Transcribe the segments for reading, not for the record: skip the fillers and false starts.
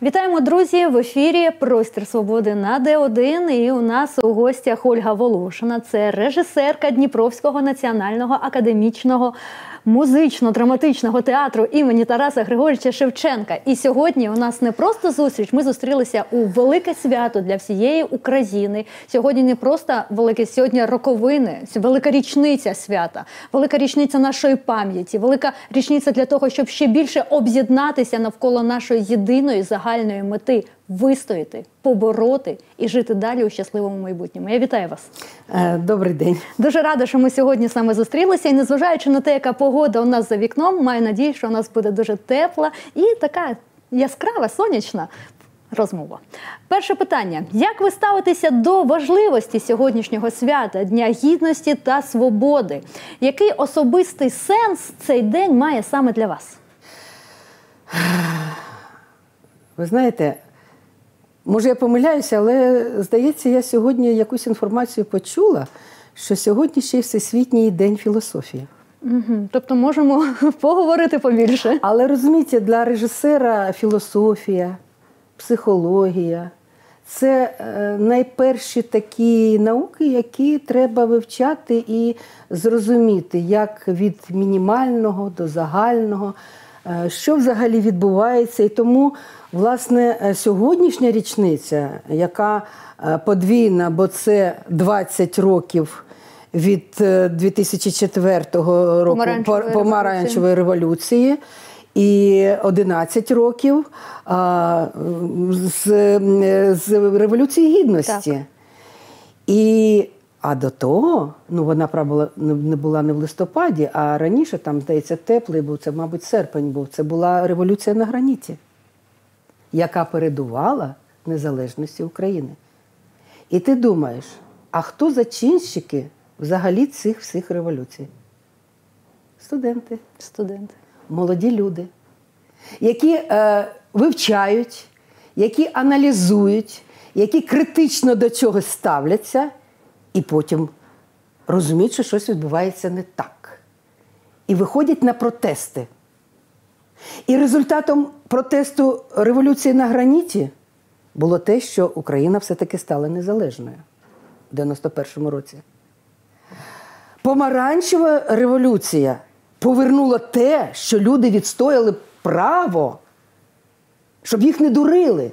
Вітаємо, друзі! В ефірі «Простір свободи» на Д1. І у нас у гостях Ольга Волошина. Це режисерка Дніпровського національного академічного музично-драматичного театру імені Тараса Григоровича Шевченка. І сьогодні у нас не просто зустріч, ми зустрілися у велике свято для всієї України. Сьогодні не просто велике, сьогодні роковини, велика річниця свята, велика річниця нашої пам'яті, велика річниця для того, щоб ще більше об'єднатися навколо нашої єдиної загальної мети – вистояти, побороти і жити далі у щасливому майбутньому. Я вітаю вас. Добрий день. Дуже рада, що ми сьогодні саме зустрілися. І незважаючи на те, яка погода у нас за вікном, маю надію, що у нас буде дуже тепла і така яскрава, сонячна розмова. Перше питання. Як ви ставитеся до важливості сьогоднішнього свята, Дня Гідності та Свободи? Який особистий сенс цей день має саме для вас? Ви знаєте, може я помиляюся, але, здається, я сьогодні якусь інформацію почула, що сьогодні ще й Всесвітній день філософії. Тобто можемо поговорити побільше. Але, розумієте, для режисера філософія, психологія – це найперші такі науки, які треба вивчати і зрозуміти, як від мінімального до загального, що взагалі відбувається. І тому, власне, сьогоднішня річниця, яка подвійна, бо це 20 років від 2004 року Помаранчевої революції, і 11 років з Революції Гідності. А до того, вона, правда, не була не в листопаді, а раніше, там, здається, теплий був, це, мабуть, серпень був. Це була революція на граніті, яка передувала незалежності України. І ти думаєш, а хто зачинщики взагалі цих всіх революцій? Студенти. Студенти. Молоді люди, які вивчають, які аналізують, які критично до чогось ставляться, і потім розуміють, що щось відбувається не так. І виходять на протести. І результатом протесту революції на граніті було те, що Україна все-таки стала незалежною в 91-му році. Помаранчева революція повернула те, що люди відстояли право, щоб їх не дурили.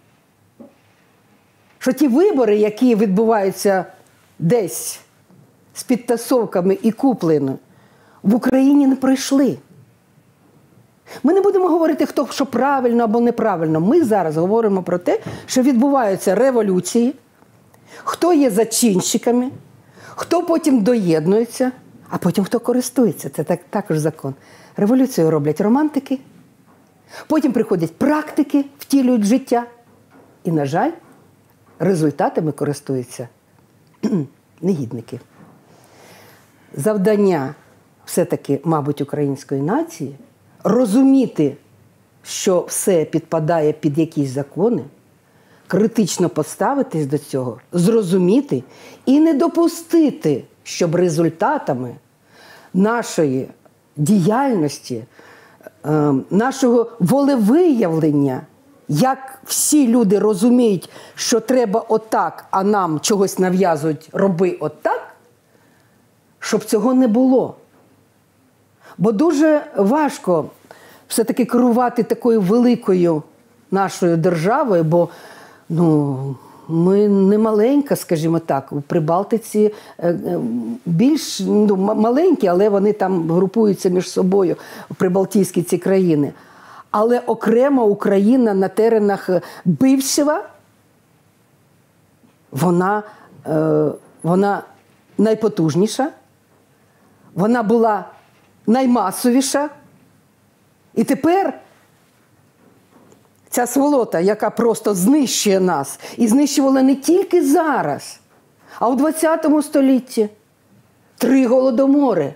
Що ті вибори, які відбуваються десь з підтасовками і купленими, в Україні не пройшли. Ми не будемо говорити, хто що правильно або неправильно. Ми зараз говоримо про те, що відбуваються революції, хто є зачинщиками, хто потім доєднується, а потім хто користується. Це також закон. Революцію роблять романтики, потім приходять практики, втілюють життя. І, на жаль, результатами користуються негідники. Завдання все-таки, мабуть, української нації – розуміти, що все підпадає під якісь закони, критично поставитись до цього, зрозуміти і не допустити, щоб результатами нашої діяльності, нашого волевиявлення, як всі люди розуміють, що треба отак, а нам чогось нав'язують, роби отак, щоб цього не було. Бо дуже важко все-таки керувати такою великою нашою державою, бо ми не маленька, скажімо так. У Прибалтиці більш маленькі, але вони там групуються між собою, прибалтійські ці країни. Але окремо Україна на теренах бившого, вона найпотужніша, вона була наймасовіша. І тепер ця сволота, яка просто знищує нас, і знищувала не тільки зараз, а у ХХ столітті 3 голодомори,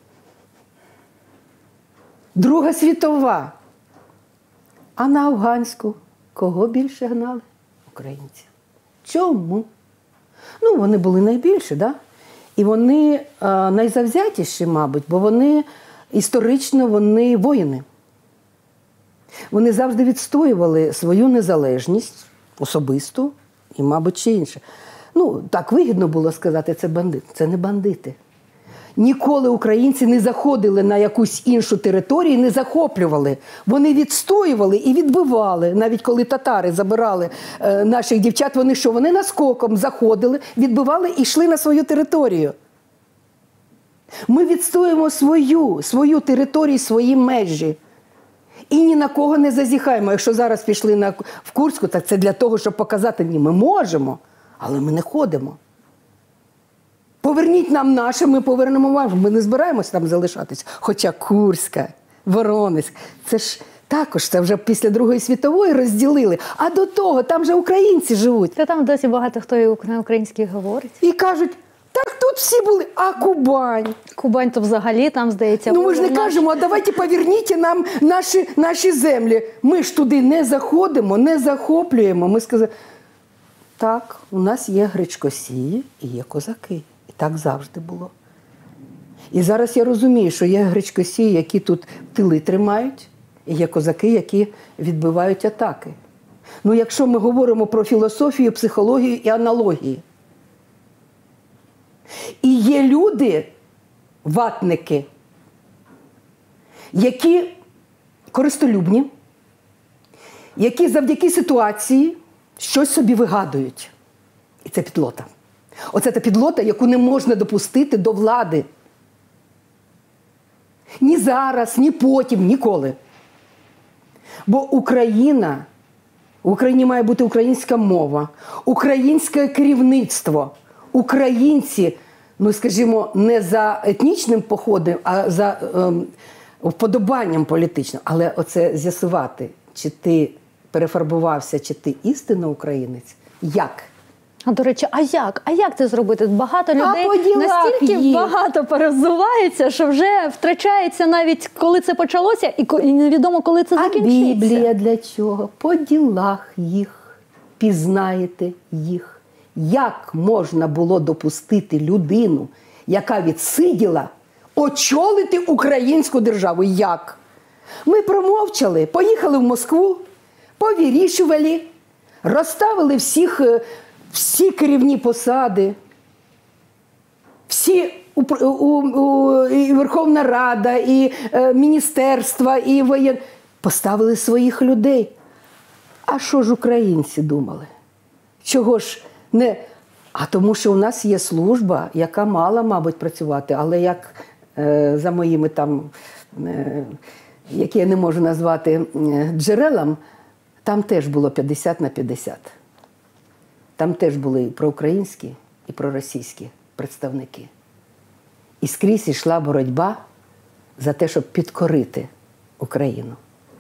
Друга світова. А на афганську кого більше гнали? Українців. Чому? Вони були найбільші, да? І вони найзавзятіші, мабуть, бо вони історично воїни. Вони завжди відстоювали свою незалежність особисту і, мабуть, ще інше. Ну, так вигідно було сказати, це бандити. Це не бандити. Ніколи українці не заходили на якусь іншу територію, не захоплювали. Вони відстоювали і відбивали. Навіть коли татари забирали наших дівчат, вони що? Вони наскоком заходили, відбивали і йшли на свою територію. Ми відстоюємо свою територію, свої межі. І ні на кого не зазіхаємо. Якщо зараз пішли в Курську, так це для того, щоб показати, ні, ми можемо, але ми не ходимо. Поверніть нам наше, ми повернемо вам. Ми не збираємось там залишатись. Хоча Курська, Воронезь, це ж також, це вже після Другої світової розділили. А до того, там же українці живуть. Та там досі багато хто і на українській говорить. І кажуть, так тут всі були, а Кубань? Кубань то взагалі там, здається. Ну ми ж не кажемо, а давайте поверніть нам наші землі. Ми ж туди не заходимо, не захоплюємо. Ми сказали, так, у нас є гречкосії і є козаки. І так завжди було. І зараз я розумію, що є гречкосії, які тут тили тримають, і є козаки, які відбивають атаки. Ну, якщо ми говоримо про філософію, психологію і аналогії. І є люди, ватники, які користолюбні, які завдяки ситуації щось собі вигадують. І це підлота. Оце та підлота, яку не можна допустити до влади. Ні зараз, ні потім, ніколи. Бо в Україні має бути українська мова, українське керівництво, українці, ну, скажімо, не за етнічним походом, а за вподобанням політичним. Але оце з'ясувати, чи ти перефарбувався, чи ти істинно українець, як? А, до речі, а як? А як це зробити? Багато людей настільки багато перевзувається, що вже втрачається навіть, коли це почалося, і невідомо, коли це закінчиться. А Біблія для чого? По ділах їх, пізнаєте їх. Як можна було допустити людину, яка відсиділа, очолити українську державу? Як? Ми промовчали, поїхали в Москву, повирішували, розставили всі керівні посади, і Верховна Рада, і міністерства, і воєнні. Поставили своїх людей. А що ж українці думали? Чого ж не... А тому що у нас є служба, яка мала, мабуть, працювати, але як за моїми там, які я не можу назвати джерелам, там теж було 50/50. Там теж були і проукраїнські, і проросійські представники. І скрізь йшла боротьба за те, щоб підкорити Україну.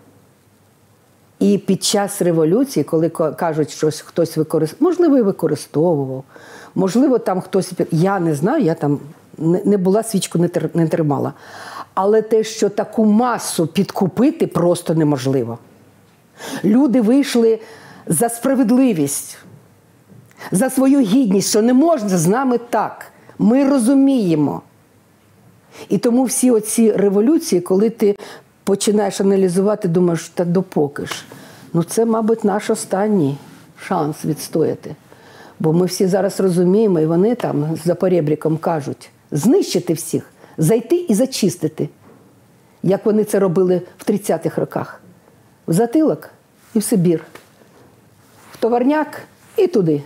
І під час революції, коли кажуть, що хтось можливо, і використовував, можливо, там хтось, я не знаю, я там не була, свічку не тримала. Але те, що таку масу підкупити, просто неможливо. Люди вийшли за справедливість, за свою гідність, що не можна з нами так. Ми розуміємо. І тому всі оці революції, коли ти починаєш аналізувати, думаєш, та допоки ж. Ну це, мабуть, наш останній шанс відстояти. Бо ми всі зараз розуміємо, і вони там за поребриком кажуть, знищити всіх, зайти і зачистити. Як вони це робили в 30-х роках. В затилок і в Сибір. В товарняк і туди.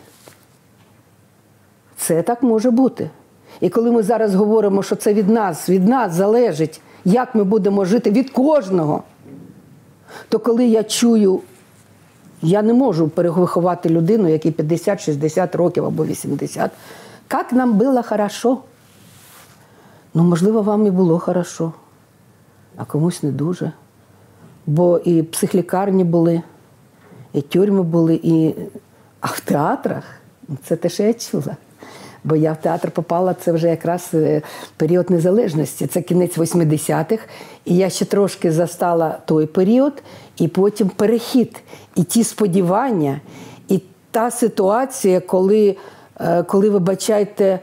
Це так може бути. І коли ми зараз говоримо, що це від нас залежить, як ми будемо жити від кожного, то коли я чую, я не можу перевиховати людину, якій 50-60 років або 80, як нам було хорошо. Ну, можливо, вам і було хорошо, а комусь не дуже. Бо і психлікарні були, і тюрми були, а в театрах, це те, що я чула. Бо я в театр попала, це вже якраз період незалежності, це кінець 80-х. І я ще трошки застала той період, і потім перехід. І ті сподівання, і та ситуація, коли вибачайте,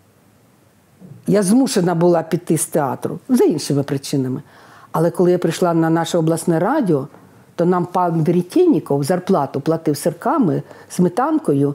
я змушена була піти з театру, за іншими причинами. Але коли я прийшла на наше обласне радіо, то нам пан Веретєнніков зарплату платив сирками, сметанкою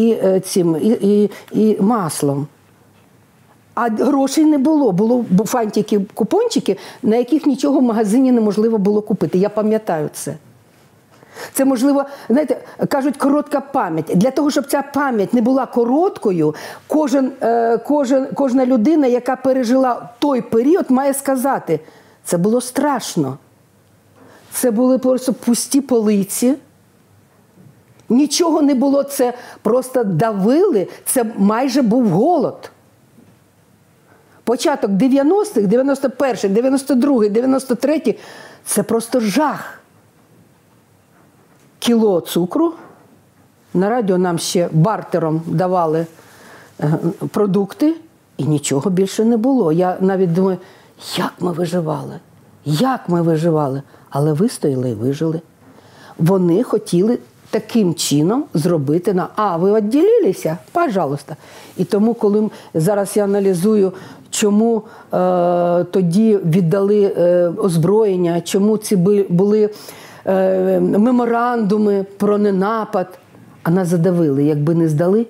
і маслом. А грошей не було. Було фантики, купончики, на яких нічого в магазині неможливо було купити. Я пам'ятаю це. Це, можливо, знаєте, кажуть, коротка пам'ять. Для того, щоб ця пам'ять не була короткою, кожна людина, яка пережила той період, має сказати, це було страшно. Це були просто пусті полиці. Нічого не було, це просто давили, це майже був голод. Початок 90-х, 91-й, 92-й, 93-й – це просто жах. Кіло цукру, на радіо нам ще бартером давали продукти, і нічого більше не було. Я навіть думаю, як ми виживали, як ми виживали. Але вистояли і вижили. Вони хотіли таким чином зробити ви відділилися? Пожалуйста. І тому, коли зараз я аналізую, чому тоді віддали озброєння, чому ці були меморандуми про ненапад, а нас задавили. Якби не здали,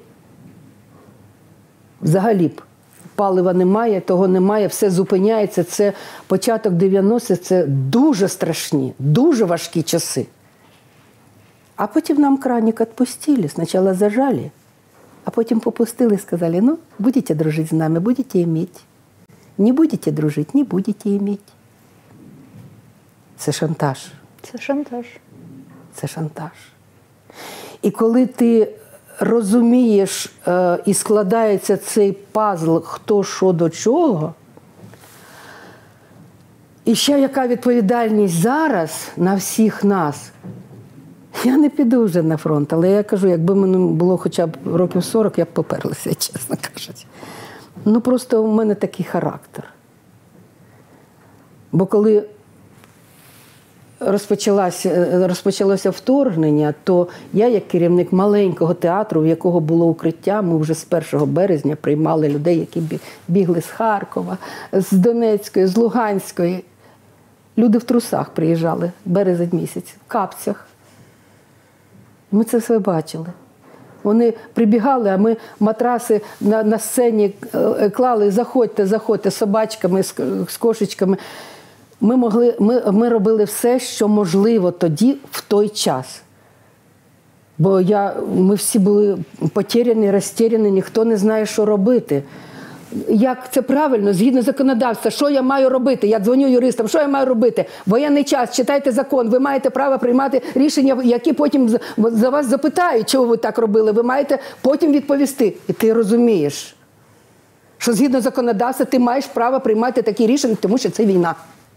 взагалі б палива немає, того немає, все зупиняється. Це початок 90-х, це дуже страшні, дуже важкі часи. А потім нам краник відпустили, спочатку зажали, а потім попустили і сказали, будете дружити з нами, будете мати. Не будете дружити, не будете мати. Це шантаж. Це шантаж. Це шантаж. І коли ти розумієш і складається цей пазл, хто що до чого, і ще яка відповідальність зараз на всіх нас. Я не піду вже на фронт, але я кажу, якби мені було хоча б років 40, я б поперлася, чесно кажучи. Просто у мене такий характер. Бо коли розпочалося вторгнення, то я, як керівник маленького театру, в якого було укриття, ми вже з 1 березня приймали людей, які бігли з Харкова, з Донецької, з Луганської. Люди в трусах приїжджали, березень місяць, в капцях. Ми це все бачили. Вони прибігали, а ми матраси на сцені клали, заходьте, з собачками, з кошечками. Ми робили все, що можливо тоді, в той час. Бо ми всі були потеряні, розтеряні, ніхто не знає, що робити. Як це правильно, згідно законодавства, що я маю робити? Я дзвоню юристам, що я маю робити? Воєнний час, читайте закон, ви маєте право приймати рішення, які потім за вас запитають, чого ви так робили. Ви маєте потім відповісти. І ти розумієш, що згідно законодавства ти маєш право приймати такі рішення, тому що це війна.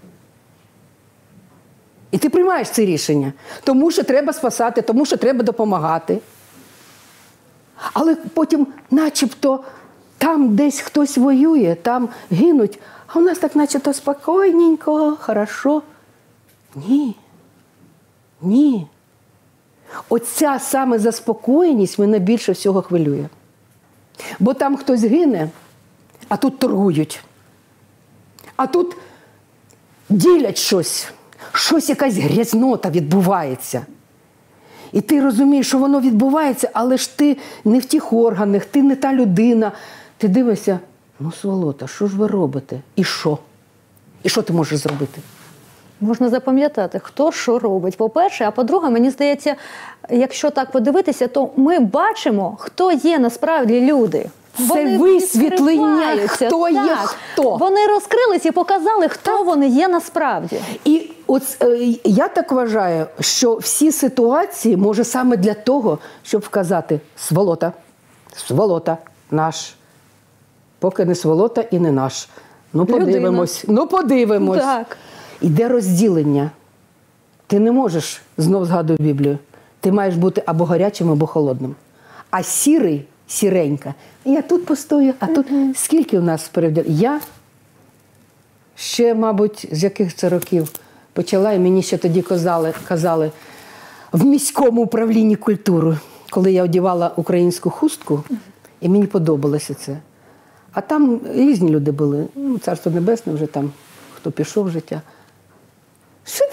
І ти приймаєш це рішення, тому що треба спасати, тому що треба допомагати. Але потім начебто там десь хтось воює, там гинуть, а у нас так начебто спокійненько, хорошо. Ні. Ні. Оця саме заспокоєність мене більше всього хвилює. Бо там хтось гине, а тут торгують. А тут ділять щось. Щось, якась грязнота відбувається. І ти розумієш, що воно відбувається, але ж ти не в тих органах, ти не та людина. Ти дивишся, сволота, що ж ви робите? І що? І що ти можеш зробити? Можна запам'ятати, хто що робить, по-перше. А по-друге, мені здається, якщо так подивитися, то ми бачимо, хто є насправді люди. Це висвітлення, хто є хто. Вони розкрились і показали, хто вони є насправді. І я так вважаю, що всі ситуації може саме для того, щоб вказати сволота, сволота, наш. Поки не сволота і не наш. Подивимось. Подивимось. Так. Іде розділення. Ти не можеш, знов згадую Біблію, ти маєш бути або гарячим, або холодним. А сірий, сіренька, я тут постою, а тут скільки у нас перевдяг? Я ще, мабуть, з яких це років почала, і мені ще тоді казали в міському управлінні культури, коли я одягала українську хустку, і мені подобалося це. А там різні люди були, Царство Небесне вже там, хто пішов в життя. Що ти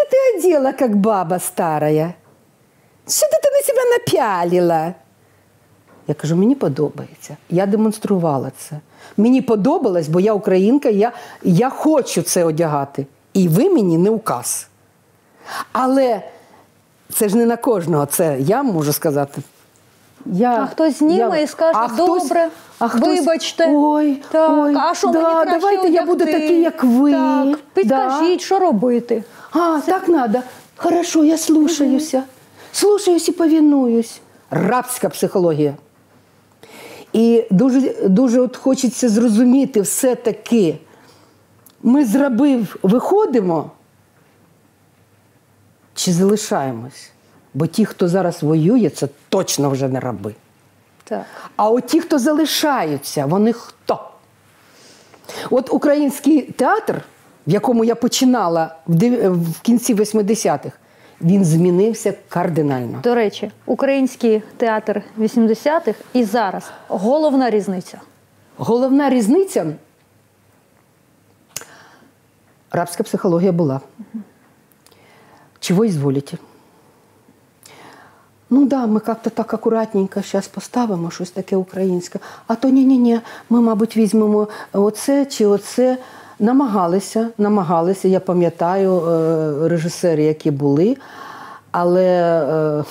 сидела, как баба старая? Що ти на себе напялила? Я кажу, мені подобається. Я демонструвала це. Мені подобалось, бо я українка, я хочу це одягати. І ви мені не указ. Але це ж не на кожного, це я можу сказати. А хтось зніме і скаже, добре, вибачте. Ой, а що мені краще давайте одягти? я буду такий, як ви. Так, підкажіть, що робити. Так надо. Хорошо, я слушаюся. Слушаюсь і повинуюсь. Рабська психологія. І дуже от хочеться зрозуміти все-таки, ми з рабів виходимо чи залишаємось? Бо ті, хто зараз воює, це точно вже не раби. Так. А от ті, хто залишаються, вони хто? От український театр, в якому я починала в кінці 80-х, він змінився кардинально. До речі, український театр 80-х і зараз. Головна різниця. Головна різниця – рабська психологія була. Чего изволите? Ну да, ми як-то так акуратненько зараз поставимо щось таке українське. А то ні-ні-ні, ми, мабуть, візьмемо оце чи оце. Намагалися, я пам'ятаю, режисери, які були, але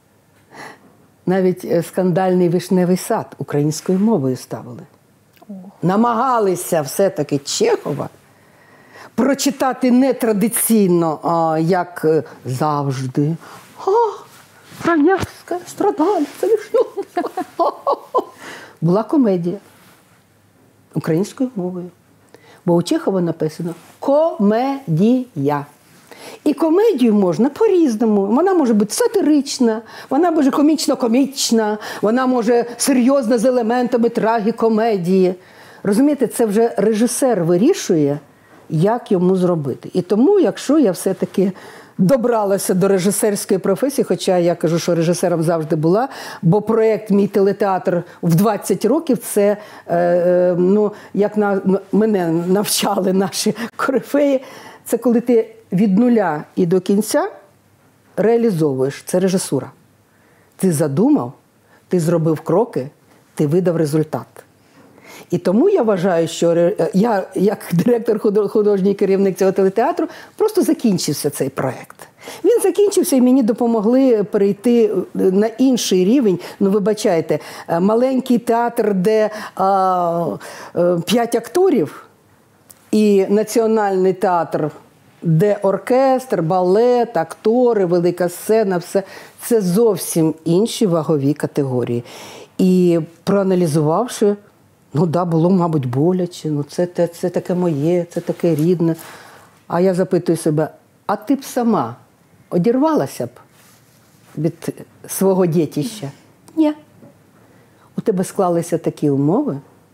навіть скандальний «Вишневий сад» українською мовою ставили. Намагалися все-таки Чехова прочитати не традиційно, а як завжди. Ранявська, страдальця, була комедія українською мовою. Бо у Чехова написано «комедія». І комедію можна по-різному. Вона може бути сатирична, вона може комічно-комічна, вона може серйозна з елементами трагікомедії. Розумієте, це вже режисер вирішує, як йому зробити. І тому, якщо я все-таки добралася до режисерської професії, хоча я кажу, що режисером завжди була, бо проєкт «Мій телетеатр» в 20 років – це, як мене навчали наші корифеї, це коли ти від нуля і до кінця реалізовуєш. Це режисура. Ти задумав, ти зробив кроки, ти видав результат. І тому я вважаю, що я, як директор, художній керівник цього телетеатру, просто закінчився цей проєкт. Він закінчився і мені допомогли перейти на інший рівень. Ну, вибачайте, маленький театр, де 5 акторів, і національний театр, де оркестр, балет, актори, велика сцена, все. Це зовсім інші вагові категорії. І проаналізувавши, ну да, було, мабуть, боляче, ну це таке моє, це таке рідне. А я запитую себе, а ти б сама одірвалася б від свого дітища? Ні. У тебе склалися такі умови,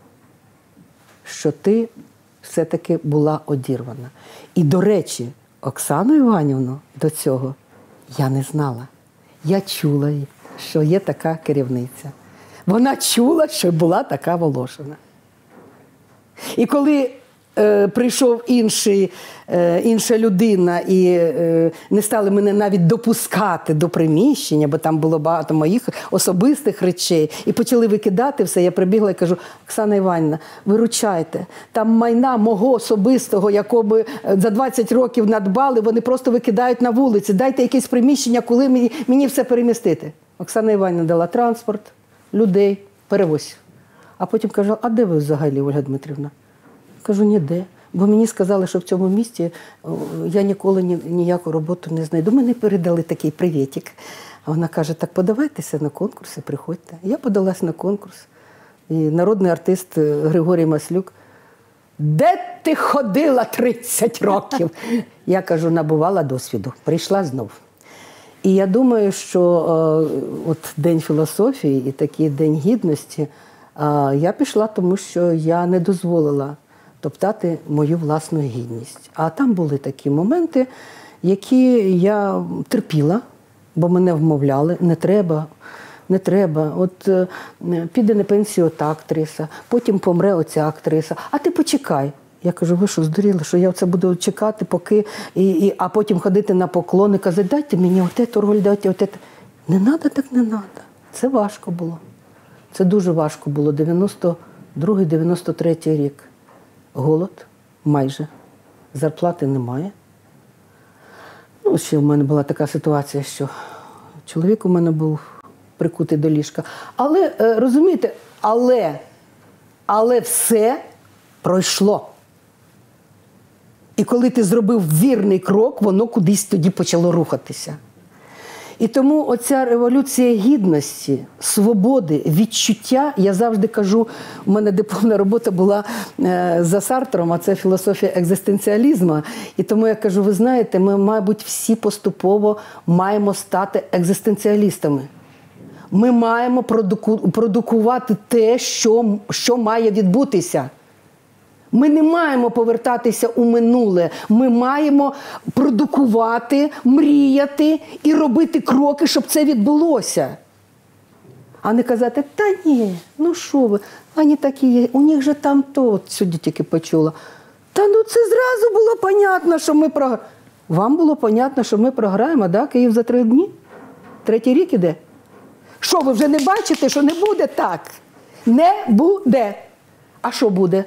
що ти все-таки була одірвана. І, до речі, Оксану Іванівну до цього я не знала. Я чула, що є така керівниця. Вона чула, що була така Волошина. І коли прийшов інша людина і не стали мене навіть допускати до приміщення, бо там було багато моїх особистих речей, і почали викидати все, я прибігла і кажу, Оксана Іванівна, виручайте, там майна мого особистого, якого за 20 років надбали, вони просто викидають на вулиці, дайте якесь приміщення, коли мені все перемістити. Оксана Іванівна дала транспорт, людей, перевозь. А потім кажу, а де ви взагалі, Ольга Дмитрівна? Кажу, ніде. Бо мені сказали, що в цьому місті я ніколи ніяку роботу не знайду. Мені передали такий привітик. А вона каже, так подавайтеся на конкурси, приходьте. Я подалась на конкурс. І народний артист Григорій Маслюк, де ти ходила 30 років? Я кажу, набувала досвіду, прийшла знов. І я думаю, що от День філософії і такий День гідності, я пішла, тому що я не дозволила топтати мою власну гідність. А там були такі моменти, які я терпіла, бо мене вмовляли, не треба. От піде на пенсію та актриса, потім помре оця актриса. А ти почекай. Я кажу, ви що, здуріли, що я це буду чекати, поки, а потім ходити на поклони, казати, дайте мені отету роль, дайте отету. Не треба, так не треба. Це важко було. Це дуже важко було. 92-93 рік. Голод майже. Зарплати немає. Ну, ще в мене була така ситуація, що чоловік у мене був прикутий до ліжка. Але, розумієте, але все пройшло. І коли ти зробив вірний крок, воно кудись тоді почало рухатися. І тому оця революція гідності, свободи, відчуття, я завжди кажу, у мене дипломна робота була за Сартром, а це філософія екзистенціалізму. І тому я кажу, ви знаєте, ми, мабуть, всі поступово маємо стати екзистенціалістами. Ми маємо продукувати те, що має відбутися. Ми не маємо повертатися у минуле. Ми маємо продукувати, мріяти і робити кроки, щоб це відбулося. А не казати, та ні, ну що ви, вони такі є, у них же там то, от сьогодні тільки почула. Та ну це зразу було понятно, що ми програємо. Вам було понятно, що ми програємо, да? Київ за 3 дні? 3-й рік іде? Що, ви вже не бачите, що не буде так? Не буде. А що буде?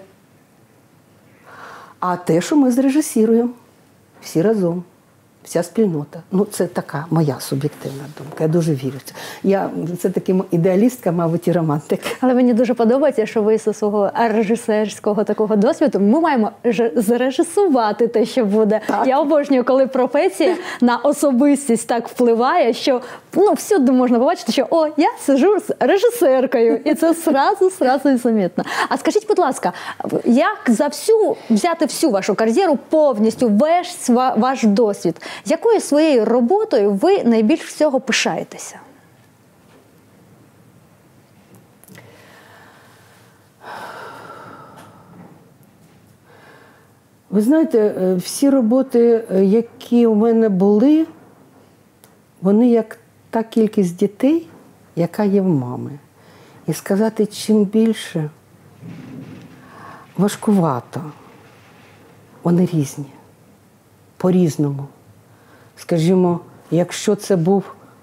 А те, що ми зрежисіруємо всі разом, вся спільнота. Ну, це така моя суб'єктивна думка. Я дуже вірю в це. Я все-таки ідеалістка, мабуть, і романтик. Але мені дуже подобається, що ви зі свого режисерського такого досвіду, ми маємо зрежисувати те, що буде. Так. Я обожнюю, коли професія на особистість так впливає, що всюди можна побачити, що я сиджу з режисеркою. І це сразу і замітно. А скажіть, будь ласка, як взяти всю вашу кар'єру, повністю весь ваш досвід? Якою своєю роботою ви найбільш всього пишаєтеся? Ви знаєте, всі роботи, які у мене були, вони як та кількість дітей, яка є в мами. І сказати, чим більше, важкувато. Вони різні, по-різному. Скажімо, якщо це був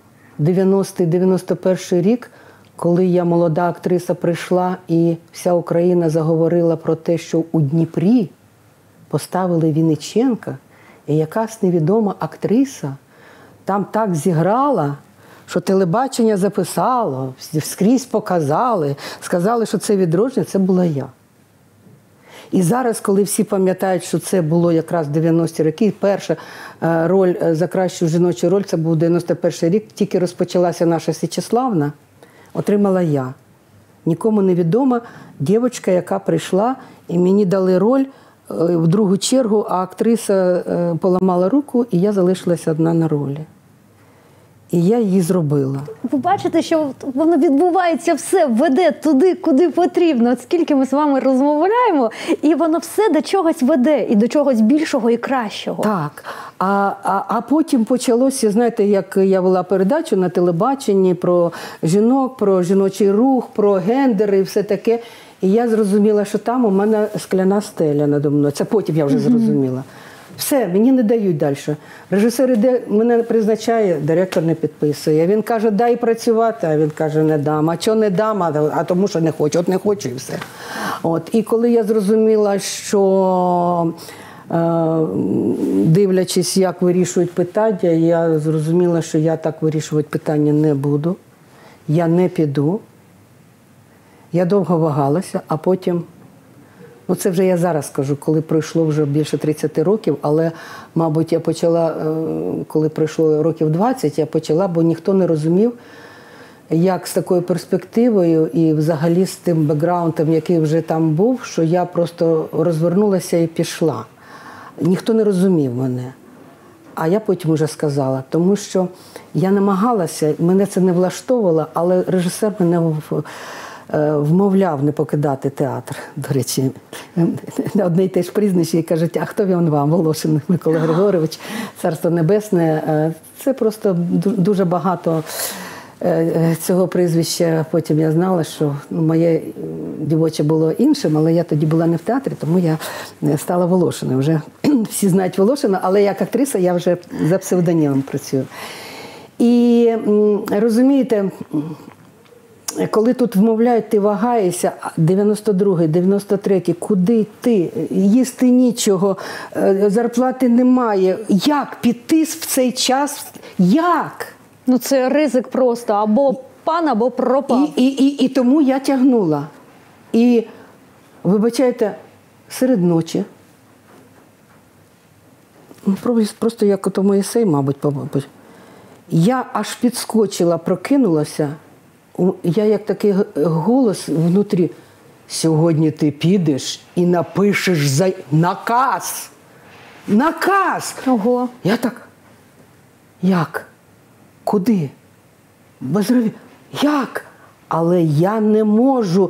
90-91 рік, коли я, молода актриса, прийшла і вся Україна заговорила про те, що у Дніпрі поставили Вінниченка, і якась невідома актриса там так зіграла, що телебачення записало, скрізь показали, сказали, що це відродження, це була я. І зараз, коли всі пам'ятають, що це було якраз 90-ті роки, перша роль за кращу жіночу роль, це був 91-й рік, тільки розпочалася наша Січеславна, отримала я. Нікому не відома дівчинка, яка прийшла, і мені дали роль в другу чергу, а актриса поламала руку, і я залишилася одна на ролі. І я її зробила. Ви бачите, що воно відбувається все, веде туди, куди потрібно. От скільки ми з вами розмовляємо, і воно все до чогось веде, і до чогось більшого і кращого. Так. А потім почалося, знаєте, як я вела передачу на телебаченні про жінок, про жіночий рух, про гендери і все таке. І я зрозуміла, що там у мене скляна стеля надо мною. Це потім я вже зрозуміла. Все, мені не дають далі. Режисер іде, мене призначає, директор не підписує. Він каже, дай працювати, а він каже, не дам. А чого не дам? А тому, що не хочу. От не хочу і все. І коли я зрозуміла, що дивлячись, як вирішують питання, я зрозуміла, що я так вирішувати питання не буду. Я не піду. Я довго вагалася, а потім... це вже я зараз скажу, коли пройшло вже більше 30 років, але, мабуть, я почала, коли пройшло років 20, я почала, бо ніхто не розумів, як з такою перспективою і взагалі з тим бекграундом, який вже там був, що я просто розвернулася і пішла. Ніхто не розумів мене. А я потім вже сказала, тому що я намагалася, мене це не влаштовувало, але режисер мене вмовляв не покидати театр. До речі, одне й те ж прізвище, і кажуть, а хто він вам? Волошин Микола Григорович, Царство Небесне. Це просто дуже багато цього прізвища. Потім я знала, що моє дівоче було іншим, але я тоді була не в театрі, тому я стала Волошиною. Вже всі знають Волошина, але як актриса я вже за псевдонімом працюю. І розумієте, коли тут вмовляють, ти вагаєшся, 92-й, 93-й, куди йти? Їсти нічого, зарплати немає. Як піти в цей час? Як? Ну це ризик просто, або пан, або пропав. І тому я тягнула. І, вибачайте, серед ночі, просто як ото Моїсей, мабуть, я аж підскочила, прокинулася. Я як такий голос внутрі: сьогодні ти підеш і напишеш наказ. Наказ! Ого. Я так, як? Куди? Безрові. Як? Але я не можу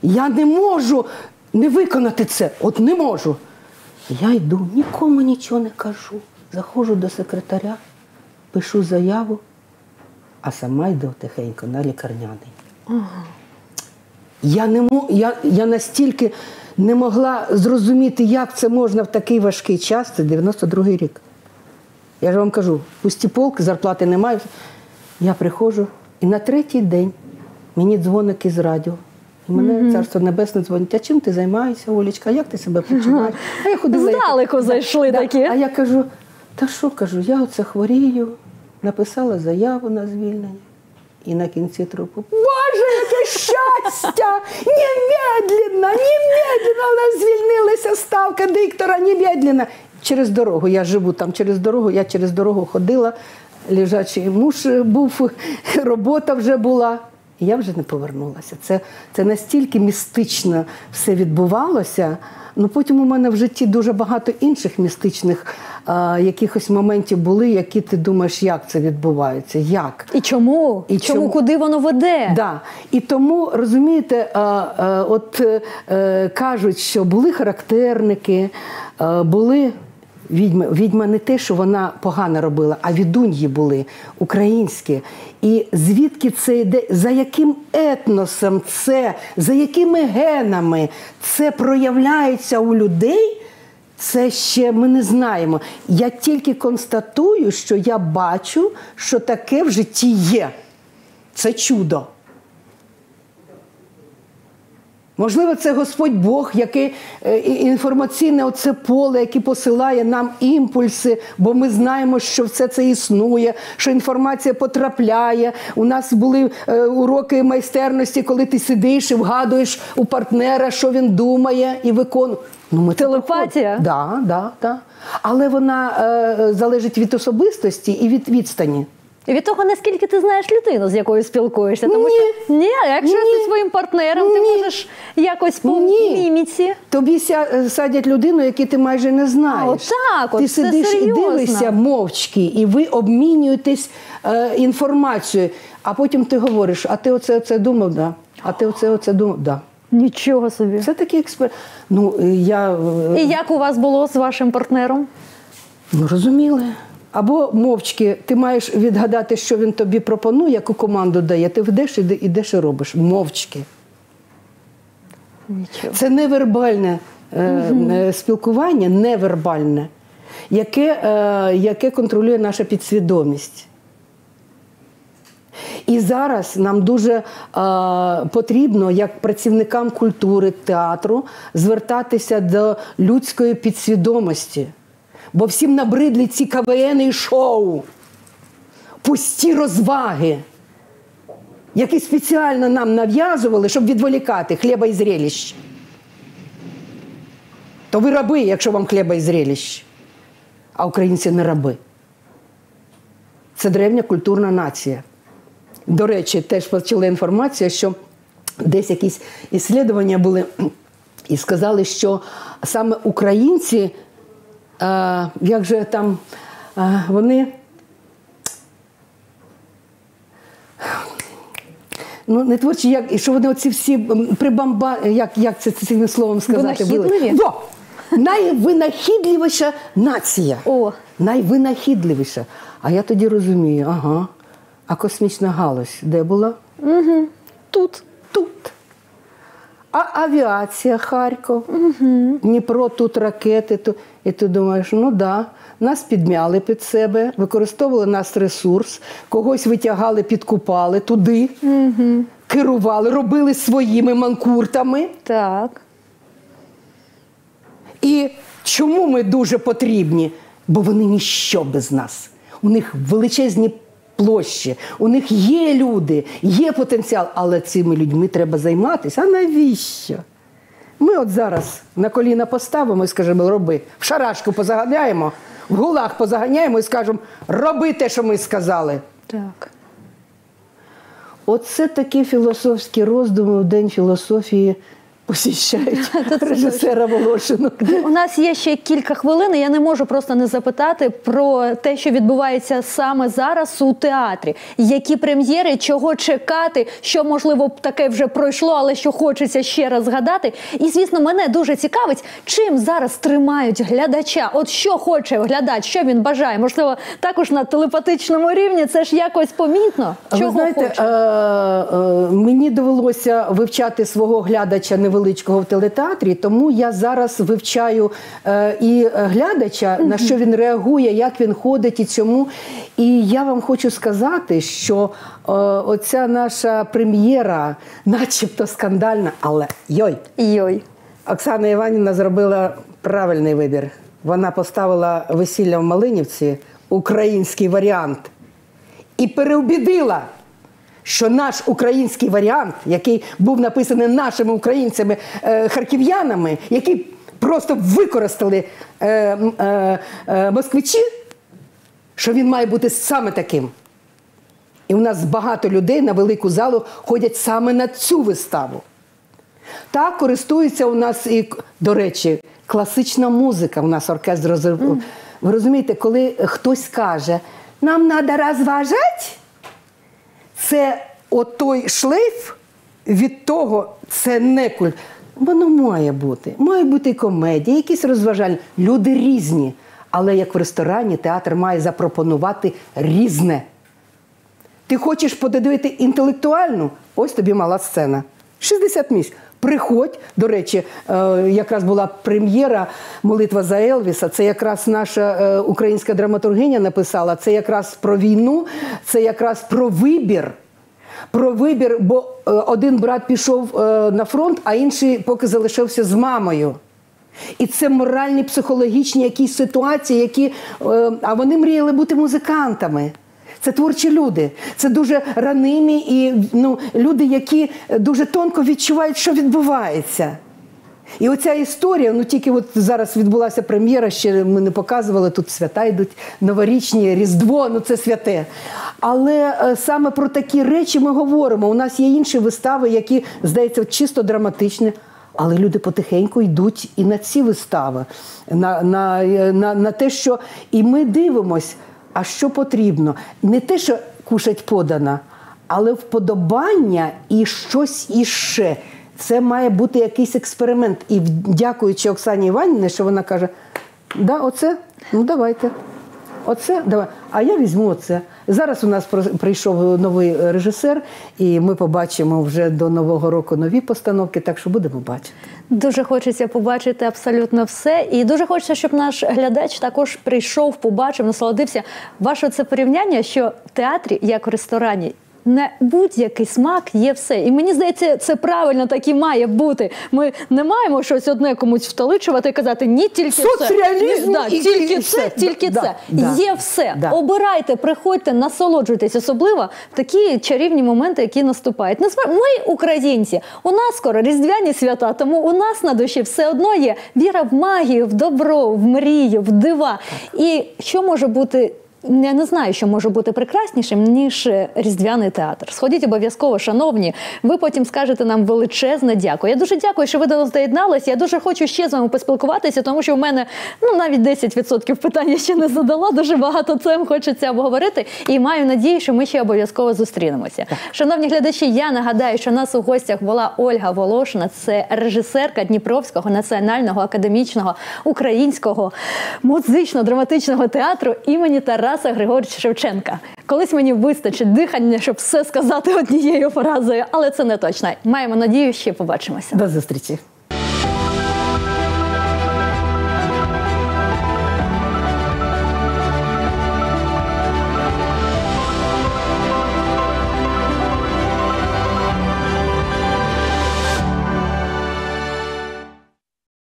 не виконати це. От не можу. Я йду, нікому нічого не кажу. Заходжу до секретаря, пишу заяву, а сама йду тихенько на лікарняний. Ага. Я настільки не могла зрозуміти, як це можна в такий важкий час. Це 92-й рік. Я ж вам кажу, пусті полки, зарплати немає. Я приходжу, і на третій день мені дзвоник із радіо. І мене Царство Небесне дзвонить: а чим ти займаєшся, Олечка, як ти себе почуваєш? А я ходила, здалеку зайшли такі. А я кажу, та що, я оце хворію, написала заяву на звільнення. І на кінці трубку: Боже, яке щастя! Немедленно, у нас звільнилася ставка диктора, немедленно. Через дорогу, я живу там через дорогу, я через дорогу ходила, лежачий муж був, робота вже була. І я вже не повернулася. Це настільки містично все відбувалося. Ну, потім у мене в житті дуже багато інших містичних якихось моментів були, які ти думаєш, як це відбувається, як. І чому? Куди воно веде? Да. І тому, розумієте, кажуть, що були характерники, були відьми. Відьма не те, що вона погано робила, а відуньї були, українські. І звідки це йде, за яким етносом це, за якими генами це проявляється у людей, це ще ми не знаємо. Я тільки констатую, що я бачу, що таке в житті є. Це чудо. Можливо, це Господь Бог, яке інформаційне оце поле, яке посилає нам імпульси, бо ми знаємо, що все це існує, що інформація потрапляє. У нас були уроки майстерності, коли ти сидиш і вгадуєш у партнера, що він думає, і виконує. Телепатія? Так. Але вона залежить від особистості і від відстані. І від того, наскільки ти знаєш людину, з якою спілкуєшся. Тому що, якщо ти своїм партнером, ти можеш якось по міміці. Тобі садять людину, яку ти майже не знаєш. Ти сидиш і дивишся мовчки, і ви обмінюєтесь інформацією. А потім ти говориш: а ти оце думав, да? А ти оце думав, да. Нічого собі. Це такий експерт. І як у вас було з вашим партнером? Розуміли. Або мовчки, ти маєш відгадати, що він тобі пропонує, яку команду дає. Ти йдеш і робиш. Мовчки. Нічого. Це невербальне спілкування, невербальне, яке контролює наша підсвідомість. І зараз нам дуже потрібно, як працівникам культури, театру, звертатися до людської підсвідомості. Бо всім набридли ці КВН і шоу, пусті розваги, які спеціально нам нав'язували, щоб відволікати хліба і зрелищ. То ви раби, якщо вам хліба і зрелищ, а українці не раби. Це древня культурна нація. До речі, теж почула інформація, що десь якісь іслідування були і сказали, що саме українці, як же там вони, не творчі, що вони оці всі як це цим словом сказати? Винахідливі? Найвинахідливіша нація. О. Найвинахідливіша. А я тоді розумію, а космічна галузь де була? Тут. А авіація Харків, Дніпро, тут ракети. І ти думаєш, ну да, нас підмяли під себе, використовували наш ресурс, когось витягали, підкупали туди, керували, робили своїми манкуртами. Так. І чому ми дуже потрібні? Бо вони ніщо без нас. У них величезні площі, у них є люди, є потенціал, але цими людьми треба займатися. А навіщо? Ми от зараз на коліна поставимо і скажемо, роби. В шарашку позаганяємо, в гулаг позаганяємо і скажемо, роби те, що ми сказали. Так. Оце такі філософські роздуми в День філософії посіщають режисера Волошина. У нас є ще кілька хвилин, і я не можу просто не запитати про те, що відбувається саме зараз у театрі. Які прем'єри, чого чекати, що, можливо, таке вже пройшло, але що хочеться ще раз згадати. І, звісно, мене дуже цікавить, чим зараз тримають глядача. От що хоче глядач, що він бажає. Можливо, також на телепатичному рівні це ж якось помітно. Чого ви знаєте, хоче? Мені довелося вивчати свого глядача невеличкого в телетеатрі, тому я зараз вивчаю і глядача, на що він реагує, як він ходить і цьому. І я вам хочу сказати, що оця наша прем'єра, начебто скандальна, але Йой. Оксана Іванівна зробила правильний вибір. Вона поставила «Весілля в Малинівці», український варіант, і переубідила, що наш український варіант, який був написаний нашими українцями, харків'янами, які просто використали москвичі, що він має бути саме таким. І у нас багато людей на велику залу ходять саме на цю виставу. Так користується у нас і, до речі, класична музика. У нас оркестр розробив. Ви розумієте, коли хтось каже, нам треба розважати, це отой шлейф від того, це не культ. Воно має бути. Має бути і комедія, якісь розважальні. Люди різні. Але як в ресторані, театр має запропонувати різне. Ти хочеш подивити інтелектуальну? Ось тобі мала сцена. 60 місць. Приходь, до речі, якраз була прем'єра «Молитва за Елвіса», це якраз наша українська драматургиня написала, це якраз про війну, це якраз про вибір. Про вибір, бо один брат пішов на фронт, а інший поки залишився з мамою. І це моральні, психологічні якісь ситуації, які, а вони мріяли бути музикантами. Це творчі люди, це дуже ранимі і люди, які дуже тонко відчувають, що відбувається. І оця історія, тільки от зараз відбулася прем'єра, ще ми не показували, тут свята йдуть, новорічні, Різдво, це святе. Але саме про такі речі ми говоримо. У нас є інші вистави, які, здається, чисто драматичні, але люди потихеньку йдуть і на ці вистави, на те, що і ми дивимось, а що потрібно. Не те, що кушать подано, але вподобання і щось іще. Це має бути якийсь експеримент. І дякуючи Оксані Іванівні, що вона каже, да, оце, давайте. Оце, давай. А я візьму оце. Зараз у нас прийшов новий режисер, і ми побачимо вже до Нового року нові постановки, так що будемо бачити. Дуже хочеться побачити абсолютно все. І дуже хочеться, щоб наш глядач також прийшов, побачив, насолодився. Ваше це порівняння, що в театрі, як в ресторані, не будь-який смак, є все. І мені здається, це правильно так і має бути. Ми не маємо щось одне комусь втоличувати і казати, ні, тільки це. Соцреалізм і тільки все. це, тільки це. Да. Є все. Да. Обирайте, приходьте, насолоджуйтесь. Особливо в такі чарівні моменти, які наступають. Ми, українці, у нас скоро різдвяні свята, тому у нас на душі все одно є віра в магію, в добро, в мрію, в дива. І що може бути... Я не знаю, що може бути прекраснішим, ніж Різдвяний театр. Сходіть обов'язково, шановні. Ви потім скажете нам величезне дякую. Я дуже дякую, що ви до нас доєдналися. Я дуже хочу ще з вами поспілкуватися, тому що в мене навіть 10% питань я ще не задала. Дуже багато тем хочеться обговорити. І маю надію, що ми ще обов'язково зустрінемося. Шановні глядачі, я нагадаю, що у нас у гостях була Ольга Волошина. Це режисерка Дніпровського національного академічного українського музично-драматичного театру імені Тараса Тараса Григоровича Шевченка. Колись мені вистачить дихання, щоб все сказати однією фразою, але це не точно. Маємо надію, ще побачимося. До зустрічі.